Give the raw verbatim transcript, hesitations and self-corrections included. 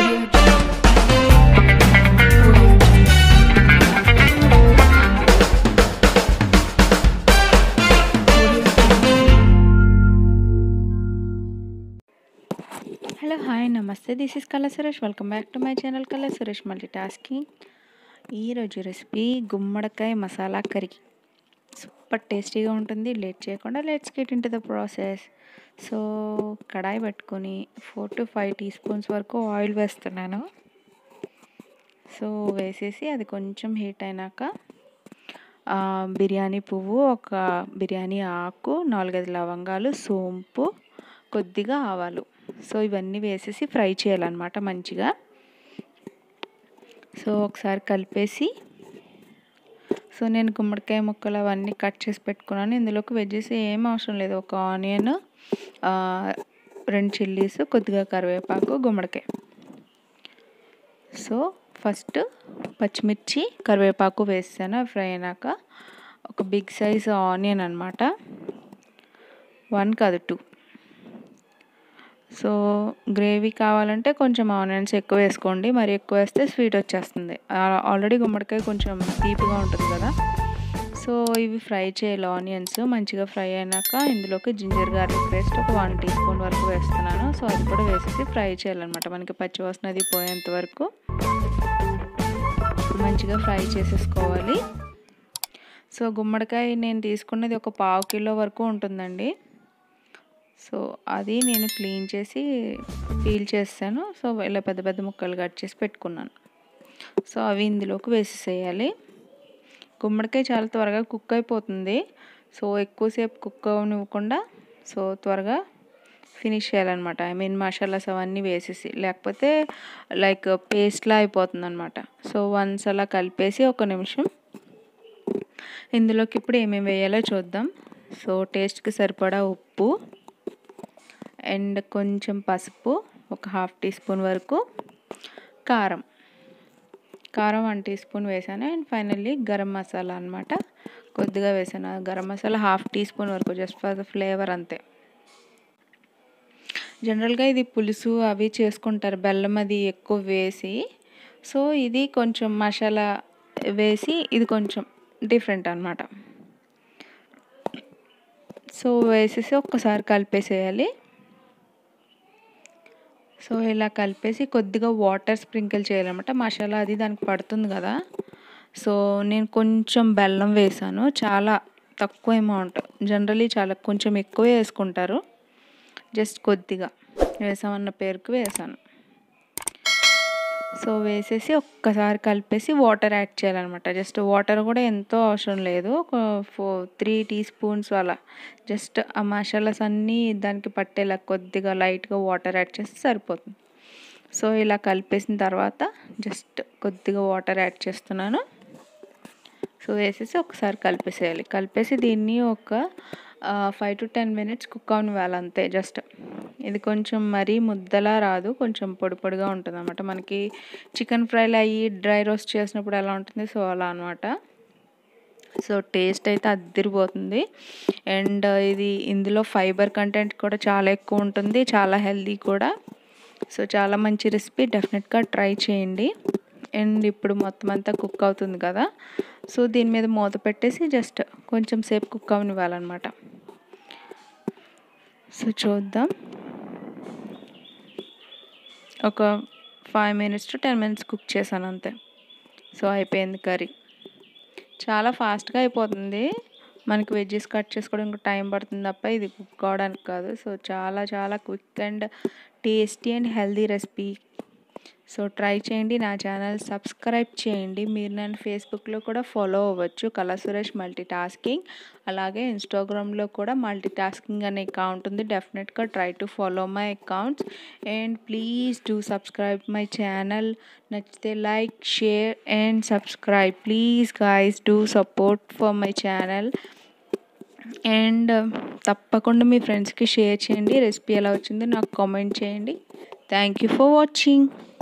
Hello hi namaste, this is Kala Suresh. Welcome back to my channel Kala Suresh multi tasking. ఈరోజు recipe గుమ్మడికాయ masala curry. Super టేస్టీగా ఉంటుంది. Late చేయకుండా let's get in to the process. So kadai పెట్టుకొని four to five teaspoons వరకు oil వేస్తున్నాను. So వేసేసి అది కొంచెం హీట్ అయినాక బిర్యానీ పువ్వు, ఒక బిర్యానీ ఆకు, నాలుగైదు లవంగాలు, సోంపు, కొద్దిగా ఆవాలు, సో ఇవన్నీ వేసేసి ఫ్రై చేయాలన్నమాట మంచిగా. సో ఒకసారి కలిపేసి, సో నేను గుమ్మడికాయ ముక్కలు అవన్నీ కట్ చేసి పెట్టుకున్నాను. ఇందులోకి వెజ్జెస్ ఏం అవసరం లేదు. ఒక ఆనియన్, రెండు చిల్లీస్, కొద్దిగా కరివేపాకు, గుమ్మడికాయ. సో ఫస్ట్ పచ్చిమిర్చి, కరివేపాకు వేసాను. ఫ్రై అయినాక ఒక బిగ్ సైజ్ ఆనియన్ అనమాట, వన్ కాదు టూ. సో గ్రేవీ కావాలంటే కొంచెం ఆనియన్స్ ఎక్కువ వేసుకోండి, మరి ఎక్కువ వేస్తే స్వీట్ వచ్చేస్తుంది. ఆల్రెడీ గుమ్మడికాయ కొంచెం తీపిగా ఉంటుంది కదా. సో ఇవి ఫ్రై చేయాలి. ఆనియన్స్ మంచిగా ఫ్రై అయినాక ఇందులోకి జింజర్ గార్లిక్ పేస్ట్ ఒక వన్ టీ స్పూన్ వరకు వేస్తున్నాను. సో అది కూడా వేసేసి ఫ్రై చేయాలన్నమాట, మనకి పచ్చి వాసన అది పోయేంత వరకు మంచిగా ఫ్రై చేసేసుకోవాలి. సో గుమ్మడికాయ నేను తీసుకున్నది ఒక పావు కిలో వరకు ఉంటుందండి. సో అది నేను క్లీన్ చేసి పీల్ చేస్తాను. సో ఇలా పెద్ద పెద్ద ముక్కలు కట్ చేసి పెట్టుకున్నాను. సో అవి ఇందులోకి వేసేసేయాలి. గుమ్మడికాయ చాలా త్వరగా కుక్ అయిపోతుంది. సో ఎక్కువసేపు కుక్ అవ్వనివ్వకుండా సో త్వరగా ఫినిష్ చేయాలన్నమాట. ఐ మీన్ మసాలాస్ అవన్నీ వేసేసి, లేకపోతే లైక్ పేస్ట్లా అయిపోతుంది అనమాట. సో వన్స్ అలా కలిపేసి ఒక నిమిషం ఇందులోకి ఇప్పుడు ఏమేమి వేయాలో చూద్దాం. సో టేస్ట్కి సరిపడా ఉప్పు అండ్ కొంచెం పసుపు, ఒక హాఫ్ టీ స్పూన్ వరకు కారం కారం వన్ టీ స్పూన్ వేసాను. అండ్ ఫైనల్లీ గరం మసాలా అనమాట, కొద్దిగా వేసాను. Garam masala half teaspoon వరకు, జస్ట్ ఫర్ ద ఫ్లేవర్ అంతే. జనరల్గా ఇది పులుసు అవి చేసుకుంటారు బెల్లం అది ఎక్కువ వేసి. సో ఇది కొంచెం మసాలా వేసి ఇది కొంచెం డిఫరెంట్ అనమాట. సో వేసేసి ఒక్కసారి కలిపేసేయాలి. సో ఇలా కలిపేసి కొద్దిగా వాటర్ స్ప్రింకిల్ చేయాలన్నమాట. మసాలా అది దానికి పడుతుంది కదా. సో నేను కొంచెం బెల్లం వేసాను, చాలా తక్కువ అమౌంట్. జనరలీ చాలా కొంచెం ఎక్కువ వేసుకుంటారు, జస్ట్ కొద్దిగా వేసామన్న పేరుకు వేసాను. సో వేసేసి ఒక్కసారి కలిపేసి వాటర్ యాడ్ చేయాలన్నమాట. జస్ట్ వాటర్ కూడా ఎంతో అవసరం లేదు, ఒక ఫోర్ త్రీ టీ స్పూన్స్ అలా. జస్ట్ ఆ మసాలాస్ అన్నీ దానికి పట్టేలా కొద్దిగా లైట్గా వాటర్ యాడ్ చేస్తే సరిపోతుంది. సో ఇలా కలిపేసిన తర్వాత జస్ట్ కొద్దిగా వాటర్ యాడ్ చేస్తున్నాను. సో వేసేసి ఒకసారి కలిపేసేయాలి. కలిపేసి దీన్ని ఒక five to ten minutes cook అవ్వాలి అంతే. జస్ట్ ఇది కొంచెం మరీ ముద్దలా రాదు, కొంచెం పొడి పొడిగా ఉంటుంది అన్నమాట. మనకి చికెన్ ఫ్రైలు అయ్యి డ్రై రోస్ట్ చేసినప్పుడు ఎలా ఉంటుంది, సో అలా అనమాట. సో టేస్ట్ అయితే అదిరిపోతుంది. అండ్ ఇది ఇందులో ఫైబర్ కంటెంట్ కూడా చాలా ఎక్కువ ఉంటుంది, చాలా హెల్దీ కూడా. సో చాలా మంచి రెసిపీ, డెఫినెట్గా ట్రై చేయండి. అండ్ ఇప్పుడు మొత్తం అంతా కుక్ అవుతుంది కదా. సో దీని మీద మూత పెట్టేసి జస్ట్ కొంచెం సేపు కుక్ అవనివ్వాలన్నమాట. సో చూద్దాం, ఒక five minutes to ten minutes cook చేశాను అంతే. సో అయిపోయింది కర్రీ. చాలా ఫాస్ట్గా అయిపోతుంది. మనకి వెజ్జెస్ కట్ చేసుకోవడం ఇంకా టైం పడుతుంది తప్ప ఇది కుక్ అవడానికి కాదు. సో చాలా చాలా quick and tasty and healthy recipe. So try చేయండి. నా ఛానల్ సబ్స్క్రైబ్ చేయండి. మీరు నన్ను ఫేస్బుక్లో కూడా ఫాలో అవ్వచ్చు, కళా సురేష్ మల్టీ టాస్కింగ్. అలాగే ఇన్స్టాగ్రామ్లో కూడా మల్టీ టాస్కింగ్ అనే అకౌంట్ ఉంది. డెఫినెట్గా try to follow my accounts and please do subscribe my channel. నచ్చితే like, share and subscribe. Please guys do support for my channel. And తప్పకుండా మీ ఫ్రెండ్స్కి షేర్ చేయండి. రెసిపీ ఎలా వచ్చిందో నాకు కామెంట్ చేయండి. Thank you for watching.